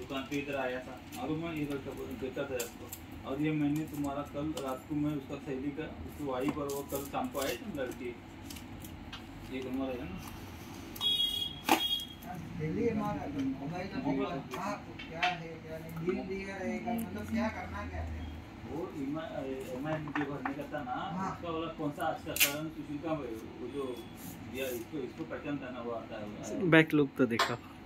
दुकान पे इधर आया था और मैं ये देखा था आपको। और ये मैंने तुम्हारा कल रात को मैं उसका सहेली का उसकी वाइफ और वो कल शाम को आए थे लड़की, ये तुम्हारा है ना मोबाइल क्या है क्या नहीं डील दिया रहेगा, मतलब क्या करना क्या है वो EMI जो भरने का था ना उसका वाला कौन सा आज का कारण सुशील का वो जो दिया इसको पहचानता ना वो आता है बैक लुक तो देखा।